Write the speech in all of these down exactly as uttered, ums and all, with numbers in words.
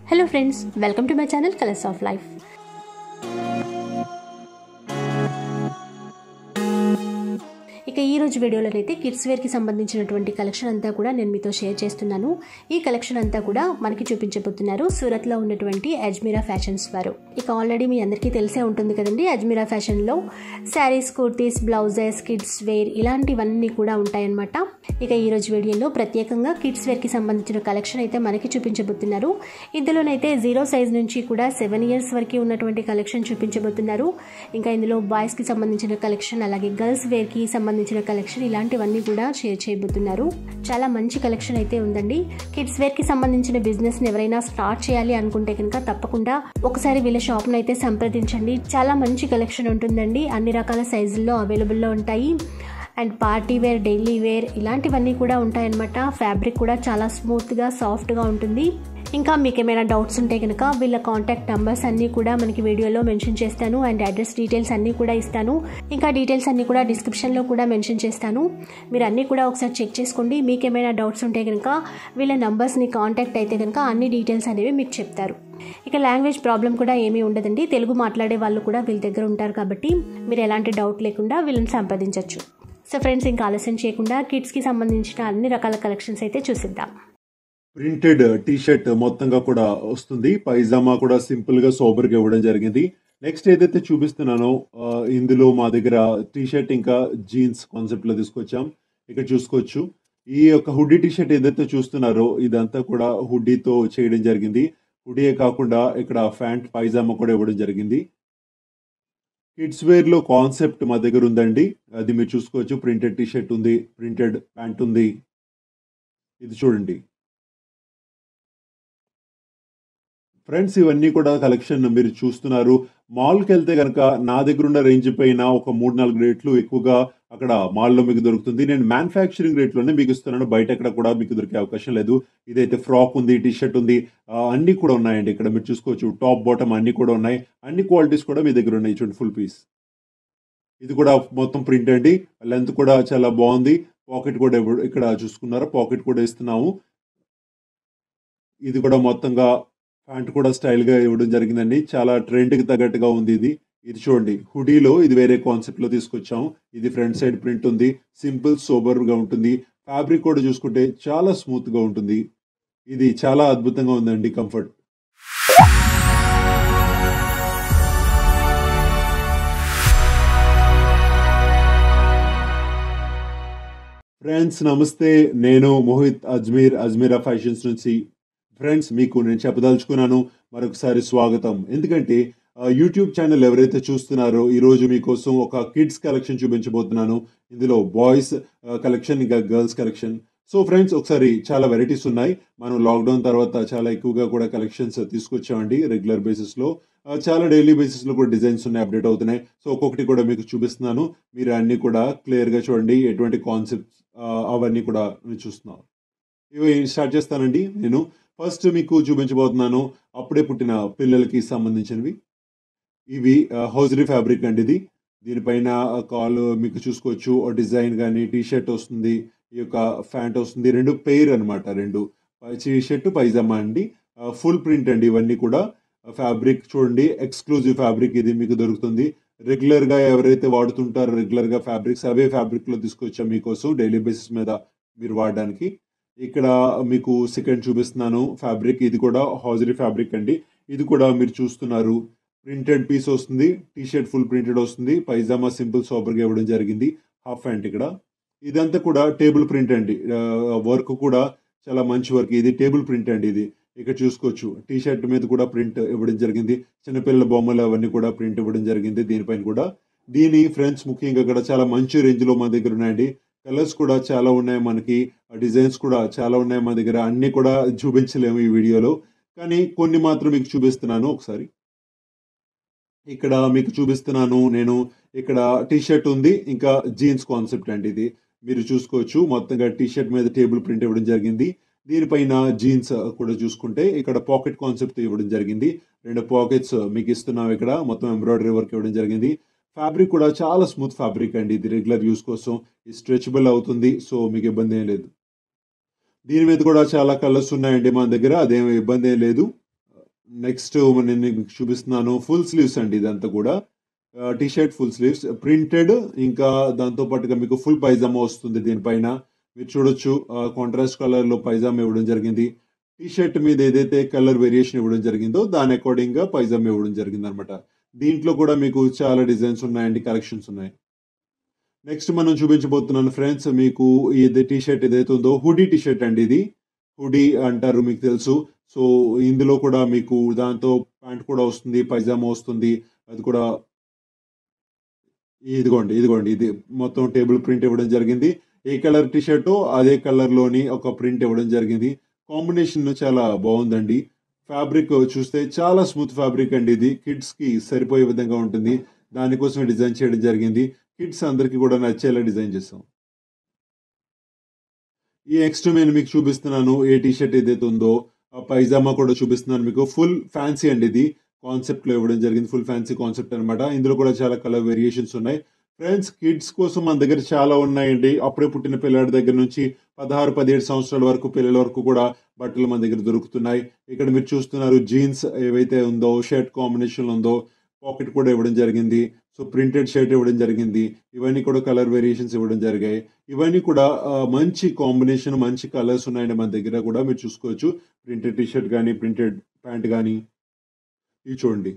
Hello friends, welcome to my channel Colors of Life. ఇక ఈ రోజు వీడియోలోనైతే కిడ్స్ వేర్ కి సంబంధించినటువంటి కలెక్షన్ అంతా కూడా నేను మీతో షేర్ చేస్తున్నాను. ఈ కలెక్షన్ అంతా కూడా మనకి చూపించబోతున్నారు సూరత్ లో ఉన్నటువంటి అజ్మీరా ఫ్యాషన్స్ వారు. ఇక ఆల్రెడీ మీ అందరికీ తెలిసే ఉంటుంది కదండి, అజ్మీరా ఫ్యాషన్ లో saris, kurtis, blouses, kids wear ఇలాంటివన్నీ కూడా ఉంటాయన్నమాట. ఇక ఈ రోజు వీడియోలో ప్రత్యేకంగా కిడ్స్ వేర్ కి సంబంధించిన కలెక్షన్ అయితే మనకి చూపించబోతున్నారు. ఇందులోనైతే జీరో సైజ్ నుంచి కూడా సెవెన్ ఇయర్స్ వరకు ఉన్నటువంటి కలెక్షన్ చూపించబోతున్నారు. ఇంకా ఇందులో బాయ్స్ కి సంబంధించిన కలెక్షన్, అలాగే గర్ల్స్ వేర్ కి సంబంధించిన కలెక్షన్ ఇలాంటివన్నీ కూడా షేర్ చేయబోతున్నారు. చాలా మంచి కలెక్షన్ అయితే ఉందండి. కిడ్స్ వేర్ కి సంబంధించిన బిజినెస్ ని ఎవరైనా స్టార్ట్ చేయాలి అనుకుంటే కనుక తప్పకుండా ఒకసారి వీళ్ళ షాప్ ను అయితే సంప్రదించండి. చాలా మంచి కలెక్షన్ ఉంటుందండి. అన్ని రకాల సైజుల్లో అవైలబుల్ లో ఉంటాయి. And party wear, daily wear ఇలాంటివన్నీ కూడా ఉంటాయన్నమాట. ఫ్యాబ్రిక్ కూడా చాలా స్మూత్ గా, సాఫ్ట్ గా ఉంటుంది. ఇంకా మీకు ఏమైనా డౌట్స్ ఉంటే కనుక వీళ్ళ కాంటాక్ట్ నంబర్స్ అన్నీ కూడా మనకి వీడియోలో మెన్షన్ చేస్తాను. అండ్ అడ్రస్ డీటెయిల్స్ అన్నీ కూడా ఇస్తాను. ఇంకా డీటెయిల్స్ అన్నీ కూడా డిస్క్రిప్షన్లో కూడా మెన్షన్ చేస్తాను. మీరు అన్నీ కూడా ఒకసారి చెక్ చేసుకోండి. మీకు ఏమైనా డౌట్స్ ఉంటే కనుక వీళ్ళ నంబర్స్ని కాంటాక్ట్ అయితే కనుక అన్ని డీటెయిల్స్ అనేవి మీకు చెప్తారు. ఇక లాంగ్వేజ్ ప్రాబ్లం కూడా ఏమీ ఉండదండి. తెలుగు మాట్లాడే వాళ్ళు కూడా వీళ్ళ దగ్గర ఉంటారు కాబట్టి మీరు ఎలాంటి డౌట్ లేకుండా వీళ్ళని సంప్రదించవచ్చు. సో ఫ్రెండ్స్, ఇంకా ఆలస్యం చేయకుండా కిడ్స్కి సంబంధించిన అన్ని రకాల కలెక్షన్స్ అయితే చూసిద్దాం. ప్రింటెడ్ టీ షర్ట్ మొత్తంగా కూడా వస్తుంది. పైజామా కూడా సింపుల్ గా సోబర్ గా ఇవ్వడం జరిగింది. నెక్స్ట్ ఏదైతే చూపిస్తున్నానో ఇందులో మా దగ్గర టీ షర్ట్ ఇంకా జీన్స్ కాన్సెప్ట్ లో తీసుకొచ్చాం. ఇక్కడ చూసుకోవచ్చు. ఈ యొక్క హుడ్డీ టీ షర్ట్ ఏదైతే చూస్తున్నారో ఇదంతా కూడా హుడ్డీతో చేయడం జరిగింది. హుడ్డీయే కాకుండా ఇక్కడ ప్యాంట్, పైజామా కూడా ఇవ్వడం జరిగింది. కిడ్స్ వేర్ లో కాన్సెప్ట్ మా దగ్గర ఉందండి. అది మీరు చూసుకోవచ్చు. ప్రింటెడ్ టీ షర్ట్ ఉంది, ప్రింటెడ్ ప్యాంట్ ఉంది. ఇది చూడండి ఫ్రెండ్స్, ఇవన్నీ కూడా కలెక్షన్ మీరు చూస్తున్నారు. మాల్కి వెళ్తే కనుక నా దగ్గర ఉన్న రేంజ్ పైన ఒక మూడు నాలుగు రేట్లు ఎక్కువగా అక్కడ మాల్లో మీకు దొరుకుతుంది. నేను మ్యానుఫ్యాక్చరింగ్ రేట్లోనే మీకు ఇస్తున్నాను. బయట ఎక్కడ కూడా మీకు దొరికే అవకాశం లేదు. ఇదైతే ఫ్రాక్ ఉంది, టీ షర్ట్ ఉంది, అన్నీ కూడా ఉన్నాయండి. ఇక్కడ మీరు చూసుకోవచ్చు. టాప్ బాటమ్ అన్నీ కూడా ఉన్నాయి. అన్ని క్వాలిటీస్ కూడా మీ దగ్గర ఉన్నాయి. చూడండి, ఫుల్ పీస్. ఇది కూడా మొత్తం ప్రింట్ అండి. లెంత్ కూడా చాలా బాగుంది. పాకెట్ కూడా ఇక్కడ చూసుకున్నారా, పాకెట్ కూడా ఇస్తున్నాము. ఇది కూడా మొత్తంగా ప్యాంట్ కూడా స్టైల్ గా ఇవ్వడం జరిగిందండి. చాలా ట్రెండ్ కి తగ్గట్టుగా ఉంది. ఇది ఇది చూడండి, హుడీలో ఇది వేరే కాన్సెప్ట్ లో తీసుకొచ్చాము. ఇది ఫ్రంట్ సైడ్ ప్రింట్ ఉంది. సింపుల్ సోబర్ గా ఉంటుంది. ఫ్యాబ్రిక్ కూడా చూసుకుంటే చాలా స్మూత్ గా ఉంటుంది. ఇది చాలా అద్భుతంగా ఉందండి. కంఫర్ట్. ఫ్రెండ్స్ నమస్తే, నేను మోహిత్, అజ్మీర్ అజ్మీరా ఫ్యాషన్స్ నుంచి. ఫ్రెండ్స్, మీకు నేను చెప్పదలుచుకున్నాను మరొకసారి స్వాగతం. ఎందుకంటే యూట్యూబ్ ఛానల్ ఎవరైతే చూస్తున్నారో ఈరోజు మీకోసం ఒక కిడ్స్ కలెక్షన్ చూపించబోతున్నాను. ఇందులో బాయ్స్ కలెక్షన్, ఇంకా గర్ల్స్ కలెక్షన్. సో ఫ్రెండ్స్, ఒకసారి చాలా వెరైటీస్ ఉన్నాయి. మనం లాక్డౌన్ తర్వాత చాలా ఎక్కువగా కూడా కలెక్షన్స్ తీసుకొచ్చామండి. రెగ్యులర్ బేసిస్లో చాలా డైలీ బేసిస్లో కూడా డిజైన్స్ ఉన్నాయి, అప్డేట్ అవుతున్నాయి. సో ఒక్కొక్కటి కూడా మీకు చూపిస్తున్నాను. మీరు అన్నీ కూడా క్లియర్గా చూడండి. ఎటువంటి కాన్సెప్ట్స్ అవన్నీ కూడా చూస్తున్నాను. ఇవి స్టార్ట్ చేస్తానండి. నేను ఫస్ట్ మీకు చూపించబోతున్నాను అప్పుడే పుట్టిన పిల్లలకి సంబంధించినవి. ఇవి హౌజరీ ఫ్యాబ్రిక్ అండి. ఇది దీనిపైన కాల్ మీకు చూసుకోవచ్చు. డిజైన్ కానీ టీ షర్ట్ వస్తుంది, ఈ యొక్క ప్యాంట్ వస్తుంది. రెండు పెయిర్ అనమాట. రెండు టీ షర్ట్, పైజామా అండి. ఫుల్ ప్రింట్ అండి. ఇవన్నీ కూడా ఫ్యాబ్రిక్ చూడండి. ఎక్స్క్లూజివ్ ఫ్యాబ్రిక్ ఇది మీకు దొరుకుతుంది. రెగ్యులర్ గా ఎవరైతే వాడుతుంటారో రెగ్యులర్ గా ఫ్యాబ్రిక్స్, అవే ఫ్యాబ్రిక్ లో తీసుకొచ్చాం మీకోసం డైలీ బేసిస్ మీద మీరు వాడడానికి. ఇక్కడ మీకు సెకండ్ చూపిస్తున్నాను ఫ్యాబ్రిక్. ఇది కూడా హౌజరీ ఫ్యాబ్రిక్ అండి. ఇది కూడా మీరు చూస్తున్నారు. ప్రింటెడ్ పీస్ వస్తుంది. టీ షర్ట్ ఫుల్ ప్రింటెడ్ వస్తుంది. పైజామా సింపుల్ సోబర్గా ఇవ్వడం జరిగింది. Half pant. ఇక్కడ ఇదంతా కూడా టేబుల్ ప్రింట్ అండి. వర్క్ కూడా చాలా మంచి వర్క్. ఇది టేబుల్ ప్రింట్ అండి. ఇది ఇక్కడ చూసుకోవచ్చు. టీ షర్ట్ మీద కూడా ప్రింట్ ఇవ్వడం జరిగింది. చిన్నపిల్లల బొమ్మలు అవన్నీ కూడా ప్రింట్ ఇవ్వడం జరిగింది దీనిపైన కూడా. దీని ఫ్రెండ్స్ ముఖ్యంగా ఇక్కడ చాలా మంచి రేంజ్ లో మన దగ్గర ఉన్నాయండి. కలర్స్ కూడా చాలా ఉన్నాయి మనకి. డిజైన్స్ కూడా చాలా ఉన్నాయి మన దగ్గర. అన్ని కూడా చూపించలేము ఈ వీడియోలో, కానీ కొన్ని మాత్రం మీకు చూపిస్తున్నాను. ఒకసారి ఇక్కడ మీకు చూపిస్తున్నాను నేను. ఇక్కడ టీ షర్ట్ ఉంది, ఇంకా జీన్స్ కాన్సెప్ట్ అండి. ఇది మీరు చూసుకోవచ్చు. మొత్తంగా టీ షర్ట్ మీద టేబుల్ ప్రింట్ ఇవ్వడం జరిగింది. దీనిపైన జీన్స్ కూడా చూసుకుంటే ఇక్కడ పాకెట్ కాన్సెప్ట్ ఇవ్వడం జరిగింది. రెండు పాకెట్స్ మీకు ఇస్తున్నాం. ఇక్కడ మొత్తం ఎంబ్రాయిడరీ వర్క్ ఇవ్వడం జరిగింది. ఫ్యాబ్రిక్ కూడా చాలా స్మూత్ ఫ్యాబ్రిక్ అండి. ఇది రెగ్యులర్ యూస్ కోసం స్ట్రెచబుల్ అవుతుంది. సో మీకు ఇబ్బంది ఏం లేదు. దీని మీద కూడా చాలా కలర్స్ ఉన్నాయండి మన దగ్గర. అదేం ఇబ్బంది ఏం లేదు. నెక్స్ట్ నేను మీకు చూపిస్తున్నాను ఫుల్ స్లీవ్స్ అండి. ఇదంతా కూడా T shirt full sleeves printed, ఇంకా దాంతో పాటుగా మీకు ఫుల్ పైజామా వస్తుంది. దీనిపైన మీరు చూడొచ్చు కాంట్రాస్ట్ కలర్ లో పైజామా ఇవ్వడం జరిగింది. టీ షర్ట్ మీద ఏదైతే కలర్ వేరియేషన్ ఇవ్వడం జరిగిందో దాని అకార్డింగ్ గా పైజామా ఇవ్వడం జరిగింది అనమాట. దీంట్లో కూడా మీకు చాలా డిజైన్స్ ఉన్నాయండి, కలెక్షన్స్ ఉన్నాయి. నెక్స్ట్ మనం చూపించబోతున్నాను ఫ్రెండ్స్, మీకు ఇది టీ షర్ట్ ఏదైతే ఉందో హుడీ టీ షర్ట్ అండి. ఇది హుడీ అంటారు, మీకు తెలుసు. సో ఇందులో కూడా మీకు దాంతో ప్యాంట్ కూడా వస్తుంది, పైజామా వస్తుంది. అది కూడా ఇదిగోండి ఇదిగోండి ఇది మొత్తం టేబుల్ ప్రింట్ ఇవ్వడం జరిగింది. ఏ కలర్ టీ షర్ట్ అదే కలర్ లోని ఒక ప్రింట్ ఇవ్వడం జరిగింది. కాంబినేషన్ చాలా బాగుందండి. ఫ్యాబ్రిక్ చూస్తే చాలా స్మూత్ ఫ్యాబ్రిక్ అండి. ఇది కిడ్స్ కి సరిపోయే విధంగా ఉంటుంది. దానికోసమే డిజైన్ చేయడం జరిగింది. కిడ్స్ అందరికి కూడా నచ్చేలా డిజైన్ చేస్తాం. ఈ నెక్స్ట్ నేను మీకు చూపిస్తున్నాను ఏ టీ షర్ట్ ఏదైతే ఉందో ఆ పైజామా కూడా చూపిస్తున్నాను మీకు. ఫుల్ ఫ్యాన్సీ అండి, ఇది కాన్సెప్ట్ లో ఇవ్వడం జరిగింది. ఫుల్ ఫ్యాన్సీ కాన్సెప్ట్ అనమాట. ఇందులో కూడా చాలా కలర్ వేరియేషన్స్ ఉన్నాయి. ఫ్రెండ్స్ కిడ్స్ కోసం మన దగ్గర చాలా ఉన్నాయండి. అప్పుడే పుట్టిన పిల్లల దగ్గర నుంచి పదహారు పదిహేడు సంవత్సరాల వరకు పిల్లల వరకు కూడా బట్టలు మన దగ్గర దొరుకుతున్నాయి. ఇక్కడ మీరు చూస్తున్నారు జీన్స్ ఏవైతే ఉందో షర్ట్ కాంబినేషన్ ఉందో పాకెట్ కూడా ఇవ్వడం జరిగింది. సో ప్రింటెడ్ షర్ట్ ఇవ్వడం జరిగింది. ఇవన్నీ కూడా కలర్ వేరియేషన్స్ ఇవ్వడం జరిగాయి. ఇవన్నీ కూడా ఆ, మంచి కాంబినేషన్, మంచి కలర్స్ ఉన్నాయండి మన దగ్గర కూడా. మీరు చూసుకోవచ్చు ప్రింటెడ్ టీ షర్ట్ కానీ ప్రింటెడ్ ప్యాంట్ కానీ. ఇవి చూడండి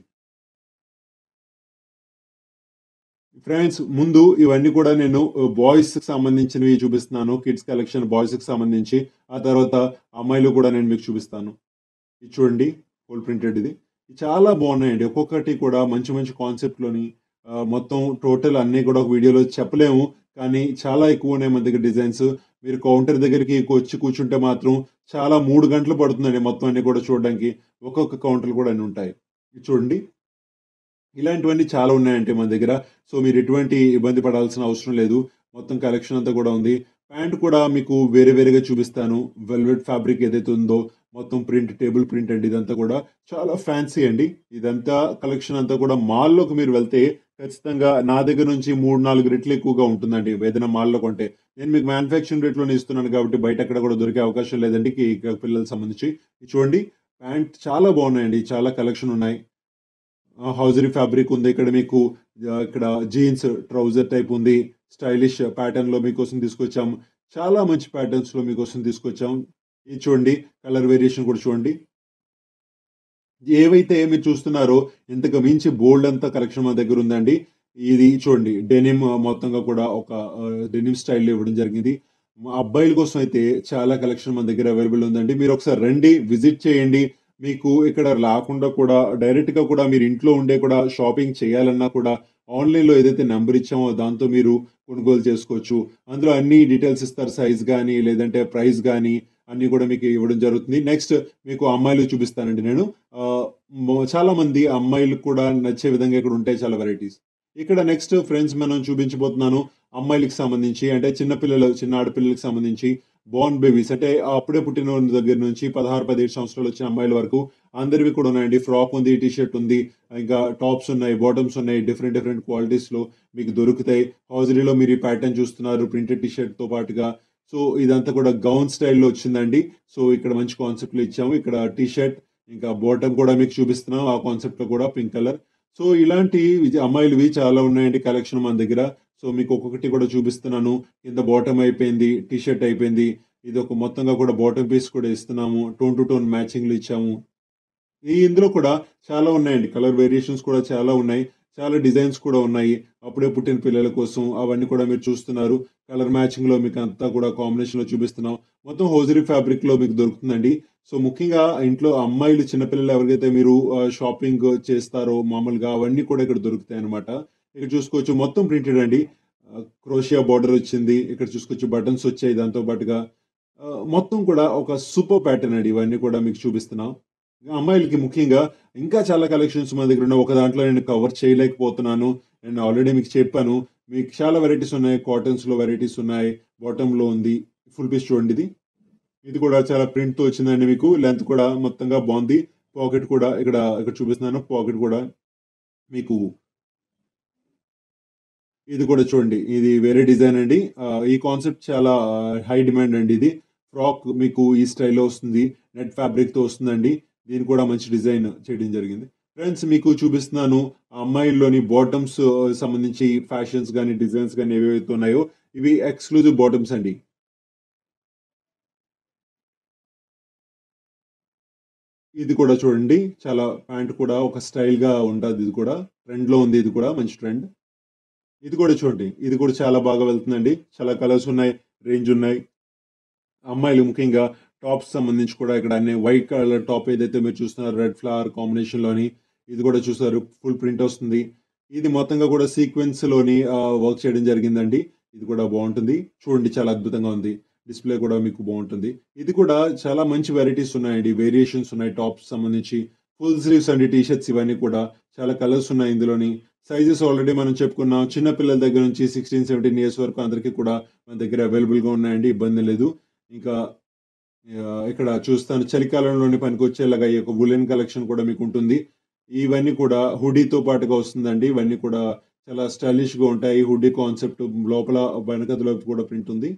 ఫ్రెండ్స్. ముందు ఇవన్నీ కూడా నేను బాయ్స్ కి సంబంధించినవి చూపిస్తున్నాను. కిడ్స్ కలెక్షన్ బాయ్స్ కి సంబంధించి. ఆ తర్వాత అమ్మాయిలు కూడా నేను మీకు చూపిస్తాను. ఇది చూడండి ఫుల్ ప్రింటెడ్. ఇది ఇది చాలా బాగున్నాయండి. ఒక్కొక్కటి కూడా మంచి మంచి కాన్సెప్ట్ లోని ఆ, మొత్తం టోటల్ అన్ని కూడా ఒక వీడియోలో చెప్పలేము. కానీ చాలా ఎక్కువ ఉన్నాయి మన దగ్గర డిజైన్స్. మీరు కౌంటర్ దగ్గరికి వచ్చి కూర్చుంటే మాత్రం చాలా మూడు గంటలు పడుతుందండి మొత్తం అన్ని కూడా చూడడానికి. ఒక్కొక్క కౌంటర్ కూడా అన్ని ఉంటాయి. ఇది చూడండి ఇలాంటివన్నీ చాలా ఉన్నాయంటే మన దగ్గర. సో మీరు ఎటువంటి ఇబ్బంది పడాల్సిన అవసరం లేదు. మొత్తం కలెక్షన్ అంతా కూడా ఉంది. ప్యాంట్ కూడా మీకు వేరే వేరేగా చూపిస్తాను. వెల్వెట్ ఫ్యాబ్రిక్ ఏదైతే ఉందో మొత్తం ప్రింట్, టేబుల్ ప్రింట్ అండి. ఇదంతా కూడా చాలా ఫ్యాన్సీ అండి. ఇదంతా కలెక్షన్ అంతా కూడా మాల్లోకి మీరు వెళ్తే ఖచ్చితంగా నా దగ్గర నుంచి మూడు నాలుగు రెట్లు ఎక్కువగా ఉంటుందండి ఏదైనా మాల్లో కొంటే. నేను మీకు మ్యానుఫ్యాక్చరింగ్ రేట్లోనే ఇస్తున్నాను కాబట్టి బయట ఎక్కడ కూడా దొరికే అవకాశం లేదండి. ఈ పిల్లలకు సంబంధించి ఇది చూడండి ప్యాంట్ చాలా బాగున్నాయండి. చాలా కలెక్షన్ ఉన్నాయి. హౌజరీ ఫ్యాబ్రిక్ ఉంది ఇక్కడ మీకు. ఆ, ఇక్కడ జీన్స్ ట్రౌజర్ టైప్ ఉంది. స్టైలిష్ ప్యాటర్న్ లో మీకోసం తీసుకొచ్చాం. చాలా మంచి ప్యాటర్న్స్ లో మీకోసం తీసుకొచ్చాం. ఇది చూడండి కలర్ వేరియేషన్ కూడా చూడండి. ఏవైతే మీరు చూస్తున్నారో ఇంతకు మించి బోల్డ్ అంతా కలెక్షన్ మన దగ్గర ఉందండి. ఇది చూడండి డెనిమ్ మొత్తంగా కూడా ఒక డెనిమ్ స్టైల్ ఇవ్వడం జరిగింది. మా అబ్బాయిల కోసం అయితే చాలా కలెక్షన్ మన దగ్గర అవైలబుల్ ఉందండి. మీరు ఒకసారి రండి, విజిట్ చేయండి. మీకు ఇక్కడ రాకుండా కూడా డైరెక్ట్ గా కూడా మీరు ఇంట్లో ఉండే కూడా షాపింగ్ చేయాలన్నా కూడా ఆన్లైన్ లో ఏదైతే నెంబర్ ఇచ్చామో దాంతో మీరు కొనుగోలు చేసుకోవచ్చు. అందులో అన్ని డీటెయిల్స్ ఇస్తారు, సైజ్ కానీ లేదంటే ప్రైస్ కానీ అన్ని కూడా మీకు ఇవ్వడం జరుగుతుంది. నెక్స్ట్ మీకు అమ్మాయిలు చూపిస్తానండి నేను. ఆ, మొ- చాలా మంది అమ్మాయిలకు కూడా నచ్చే విధంగా ఇక్కడ ఉంటాయి చాలా వెరైటీస్. ఇక్కడ నెక్స్ట్ ఫ్రెండ్స్ మనం చూపించబోతున్నాను అమ్మాయిలకి సంబంధించి, అంటే చిన్న పిల్లలు, చిన్న ఆడపిల్లలకి సంబంధించి బోర్న్ బేబీస్, అంటే అప్పుడే పుట్టిన వాళ్ళ దగ్గర నుంచి పదహారు పదిహేడు సంవత్సరాలు వచ్చిన అమ్మాయిల వరకు అందరివి కూడా ఉన్నాయండి. ఫ్రాక్ ఉంది, టీ షర్ట్ ఉంది, ఇంకా టాప్స్ ఉన్నాయి, బాటమ్స్ ఉన్నాయి. డిఫరెంట్ డిఫరెంట్ క్వాలిటీస్ లో మీకు దొరుకుతాయి. హౌజరీలో మీరు ఈ ప్యాటర్న్ చూస్తున్నారు ప్రింటెడ్ టీ షర్ట్ తో పాటుగా. సో ఇదంతా కూడా గౌన్ స్టైల్లో వచ్చిందండి. సో ఇక్కడ మంచి కాన్సెప్ట్ లో ఇచ్చాము. ఇక్కడ టీ షర్ట్ ఇంకా బాటమ్ కూడా మీకు చూపిస్తున్నాం ఆ కాన్సెప్ట్ లో కూడా పింక్ కలర్. సో ఇలాంటి విజ- అమ్మాయిలవి చాలా ఉన్నాయండి కలెక్షన్ మన దగ్గర. సో మీకు ఒక్కొక్కటి కూడా చూపిస్తున్నాను. కింద బాటమ్ అయిపోయింది, టీ షర్ట్ అయిపోయింది. ఇది ఒక మొత్తంగా కూడా బాటమ్ పీస్ కూడా ఇస్తున్నాము. టోన్ టు టోన్ మ్యాచింగ్లు ఇచ్చాము. ఈ ఇందులో కూడా చాలా ఉన్నాయండి. కలర్ వేరియేషన్స్ కూడా చాలా ఉన్నాయి. చాలా డిజైన్స్ కూడా ఉన్నాయి. అప్పుడే పుట్టిన పిల్లల కోసం అవన్నీ కూడా మీరు చూస్తున్నారు. కలర్ మ్యాచింగ్ లో మీకు అంతా కూడా కాంబినేషన్ లో చూపిస్తున్నాం. మొత్తం హోజరీ ఫ్యాబ్రిక్ లో మీకు దొరుకుతుందండి. సో ముఖ్యంగా ఇంట్లో అమ్మాయిలు, చిన్నపిల్లలు ఎవరికైతే మీరు షాపింగ్ చేస్తారో మామూలుగా అవన్నీ కూడా ఇక్కడ దొరుకుతాయి అనమాట. ఇక్కడ చూసుకోవచ్చు మొత్తం ప్రింటెడ్ అండి. క్రోషియా బార్డర్ వచ్చింది. ఇక్కడ చూసుకోవచ్చు బటన్స్ వచ్చాయి దాంతో పాటుగా. ఆ, మొత్తం కూడా ఒక సూపర్ ప్యాటర్న్ అండి. ఇవన్నీ కూడా మీకు చూపిస్తున్నాం. అమ్మాయిలకి ముఖ్యంగా ఇంకా చాలా కలెక్షన్స్ మన దగ్గర ఉన్నాయి. ఒక దాంట్లో నేను కవర్ చేయలేకపోతున్నాను. నేను ఆల్రెడీ మీకు చెప్పాను. మీకు చాలా వెరైటీస్ ఉన్నాయి. కాటన్స్ లో వెరైటీస్ ఉన్నాయి. బాటమ్ లో ఉంది. ఫుల్ పీస్ చూడండి. ఇది ఇది కూడా చాలా ప్రింట్ తో వచ్చిందండి. మీకు లెంత్ కూడా మొత్తంగా బాగుంది. పాకెట్ కూడా ఇక్కడ ఇక్కడ చూపిస్తున్నాను. పాకెట్ కూడా మీకు ఇది కూడా చూడండి. ఇది వేరే డిజైన్ అండి. ఆ, ఈ కాన్సెప్ట్ చాలా హై డిమాండ్ అండి. ఇది ఫ్రాక్ మీకు ఈ స్టైల్లో వస్తుంది. నెట్ ఫ్యాబ్రిక్ తో వస్తుందండి. దీని కూడా మంచి డిజైన్ చేయడం జరిగింది. ఫ్రెండ్స్ మీకు చూపిస్తున్నాను అమ్మాయిల్లోని బాటమ్స్ సంబంధించి ఫ్యాషన్స్ కానీ డిజైన్స్ కానీ ఏవైతే ఉన్నాయో ఇవి ఎక్స్క్లూజివ్ బాటమ్స్ అండి. ఇది కూడా చూడండి, చాలా ప్యాంట్ కూడా ఒక స్టైల్గా ఉంటుంది. ఇది కూడా ట్రెండ్లో ఉంది, ఇది కూడా మంచి ట్రెండ్. ఇది కూడా చూడండి, ఇది కూడా చాలా బాగా వెళ్తుందండి. చాలా కలర్స్ ఉన్నాయి, రేంజ్ ఉన్నాయి. అమ్మాయిలు ముఖ్యంగా టాప్స్ సంబంధించి కూడా ఇక్కడ అన్ని వైట్ కలర్ టాప్ ఏదైతే మీరు చూస్తున్నారు రెడ్ ఫ్లవర్ కాంబినేషన్లోని, ఇది కూడా చూసారు ఫుల్ ప్రింట్ వస్తుంది. ఇది మొత్తంగా కూడా సీక్వెన్స్లోని వర్క్ చేయడం జరిగిందండి. ఇది కూడా బాగుంటుంది చూడండి, చాలా అద్భుతంగా ఉంది. డిస్ప్లే కూడా మీకు బాగుంటుంది. ఇది కూడా చాలా మంచి వెరైటీస్ ఉన్నాయండి, వేరియేషన్స్ ఉన్నాయి టాప్స్ సంబంధించి. ఫుల్ స్లీవ్స్ అండి, టీ షర్ట్స్ ఇవన్నీ కూడా చాలా కలర్స్ ఉన్నాయి ఇందులోని. సైజెస్ ఆల్రెడీ మనం చెప్పుకున్నాం, చిన్న పిల్లల దగ్గర నుంచి సిక్స్టీన్ సెవెంటీన్ ఇయర్స్ వరకు అందరికీ కూడా మన దగ్గర అవైలబుల్గా ఉన్నాయండి, ఇబ్బంది లేదు. ఇంకా ఇక్కడ చూస్తాను చలికాలంలోని పనికి వచ్చేలాగా ఈ యొక్క వులెన్ కలెక్షన్ కూడా మీకు ఉంటుంది. ఇవన్నీ కూడా హుడీతో పాటుగా వస్తుందండి. ఇవన్నీ కూడా చాలా స్టైలిష్గా ఉంటాయి. హుడీ కాన్సెప్ట్ లోపల వెనకలో కూడా ప్రింట్ ఉంది.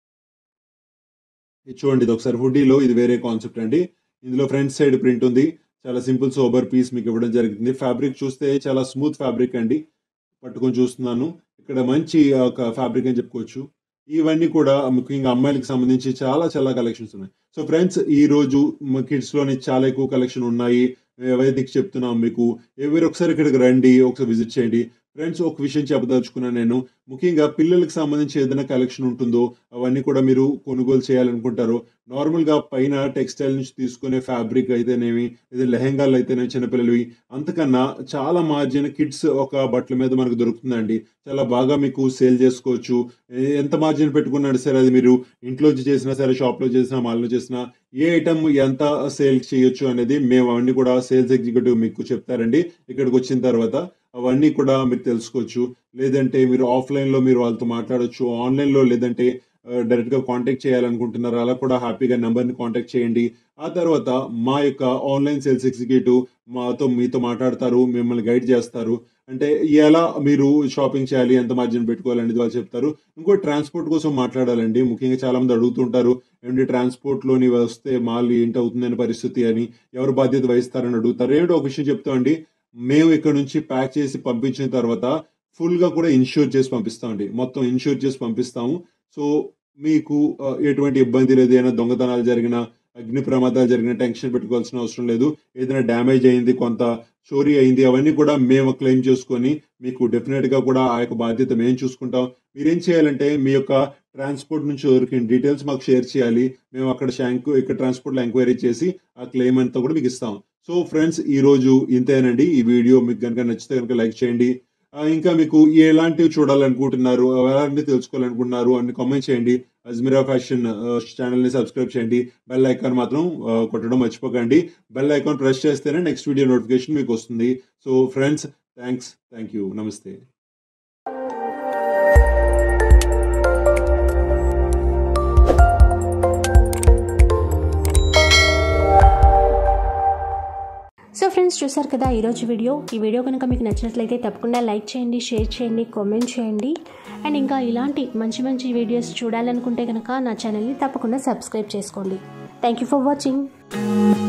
ఇది చూడండి, ఇది ఒకసారి హుడీలో ఇది వేరే కాన్సెప్ట్ అండి. ఇందులో ఫ్రంట్ సైడ్ ప్రింట్ ఉంది. చాలా సింపుల్ సోబర్ పీస్ మీకు ఇవ్వడం జరిగింది. ఫ్యాబ్రిక్ చూస్తే చాలా స్మూత్ ఫ్యాబ్రిక్ అండి. పట్టుకొని చూస్తున్నాను, ఇక్కడ మంచి ఒక ఫ్యాబ్రిక్ అని చెప్పుకోవచ్చు. ఇవన్నీ కూడా ముఖ్యంగా అమ్మాయిలకు సంబంధించి చాలా చాలా కలెక్షన్స్ ఉన్నాయి. సో ఫ్రెండ్స్, ఈ రోజు కిడ్స్లోని చాలా ఎక్కువ కలెక్షన్ ఉన్నాయి. ఏవైతే చెప్తున్నాం మీకు, ఎవరు ఒకసారి ఇక్కడికి రండి, ఒకసారి విజిట్ చేయండి. ఫ్రెండ్స్, ఒక విషయం చెప్పదలుచుకున్నాను నేను. ముఖ్యంగా పిల్లలకు సంబంధించి ఏదైనా కలెక్షన్ ఉంటుందో అవన్నీ కూడా మీరు కొనుగోలు చేయాలనుకుంటారు. నార్మల్గా పైన టెక్స్టైల్ నుంచి తీసుకునే ఫ్యాబ్రిక్ అయితేనేమి, లేదా లెహెంగాలు అయితేనేమి చిన్నపిల్లలవి, అంతకన్నా చాలా మార్జిన్ కిడ్స్ ఒక బట్టల మీద మనకు దొరుకుతుందండి. చాలా బాగా మీకు సేల్ చేసుకోవచ్చు. ఎంత మార్జిన్ పెట్టుకున్నాడు సరే, అది మీరు ఇంట్లో చేసినా సరే, షాప్లో చేసినా, మాల్లో చేసినా, ఏ ఐటమ్ ఎంత సేల్ చేయొచ్చు అనేది మేము అవన్నీ కూడా సేల్స్ ఎగ్జిక్యూటివ్ మీకు చెప్తారండి. ఇక్కడికి వచ్చిన తర్వాత అవన్నీ కూడా మీరు తెలుసుకోవచ్చు. లేదంటే మీరు ఆఫ్లైన్లో మీరు వాళ్ళతో మాట్లాడవచ్చు, ఆన్లైన్లో లేదంటే డైరెక్ట్గా కాంటాక్ట్ చేయాలనుకుంటున్నారు, అలా కూడా హ్యాపీగా నెంబర్ని కాంటాక్ట్ చేయండి. ఆ తర్వాత మా యొక్క ఆన్లైన్ సేల్స్ ఎగ్జిక్యూటివ్ మాతో మీతో మాట్లాడతారు, మిమ్మల్ని గైడ్ చేస్తారు. అంటే ఎలా మీరు షాపింగ్ చేయాలి, ఎంత మార్జిన్ పెట్టుకోవాలనేది వాళ్ళు చెప్తారు. ఇంకో ట్రాన్స్పోర్ట్ కోసం మాట్లాడాలండి. ముఖ్యంగా చాలామంది అడుగుతుంటారు, ఏమిటి ట్రాన్స్పోర్ట్లోని వస్తే మాల్ ఏంటి అవుతుందని పరిస్థితి అని, ఎవరు బాధ్యత వహిస్తారని అడుగుతారు. ఏమిటో ఒక విషయం చెప్తామండి, మేము ఇక్కడ నుంచి ప్యాక్ చేసి పంపించిన తర్వాత ఫుల్గా కూడా ఇన్ష్యూర్ చేసి పంపిస్తామండి. మొత్తం ఇన్ష్యూర్ చేసి పంపిస్తాము. సో మీకు ఎటువంటి ఇబ్బంది లేదు. ఏదైనా దొంగతనాలు జరిగినా, అగ్ని ప్రమాదాలు జరిగినా టెన్షన్ పెట్టుకోవాల్సిన అవసరం లేదు. ఏదైనా డ్యామేజ్ అయింది, కొంత చోరీ అయింది, అవన్నీ కూడా మేము క్లెయిమ్ చేసుకొని మీకు డెఫినెట్గా కూడా ఆ యొక్క బాధ్యత మేము చూసుకుంటాం. మీరేం చేయాలంటే మీ యొక్క ట్రాన్స్పోర్ట్ నుంచి దొరికిన డీటెయిల్స్ మాకు షేర్ చేయాలి. మేము అక్కడ షాంకు ఇక్కడ ట్రాన్స్పోర్ట్లో ఎంక్వైరీ చేసి ఆ క్లెయిమ్ అంతా కూడా మీకు ఇస్తాం. సో ఫ్రెండ్స్, ఈరోజు ఇంతేనండి. ఈ వీడియో మీకు కనుక నచ్చితే కనుక లైక్ చేయండి. ఇంకా మీకు ఎలాంటివి చూడాలనుకుంటున్నారు, ఎలాంటివి తెలుసుకోవాలనుకుంటున్నారు అని కామెంట్ చేయండి. అజ్మీరా ఫ్యాషన్ ఛానల్ని సబ్స్క్రైబ్ చేయండి. బెల్ ఐకాన్ మాత్రం కొట్టడం మర్చిపోకండి. బెల్ ఐకాన్ ప్రెస్ చేస్తేనే నెక్స్ట్ వీడియో నోటిఫికేషన్ మీకు వస్తుంది. So friends, thanks, thank you, నమస్తే. సో ఫ్రెండ్స్, చూసారు కదా ఈరోజు వీడియో. ఈ వీడియో కనుక మీకు నచ్చినట్లయితే తప్పకుండా లైక్ చేయండి, షేర్ చేయండి, కామెంట్ చేయండి. అండ్ ఇంకా ఇలాంటి మంచి మంచి వీడియోస్ చూడాలనుకుంటే కనుక నా ఛానల్ని తప్పకుండా సబ్స్క్రైబ్ చేసుకోండి. Thank you for watching.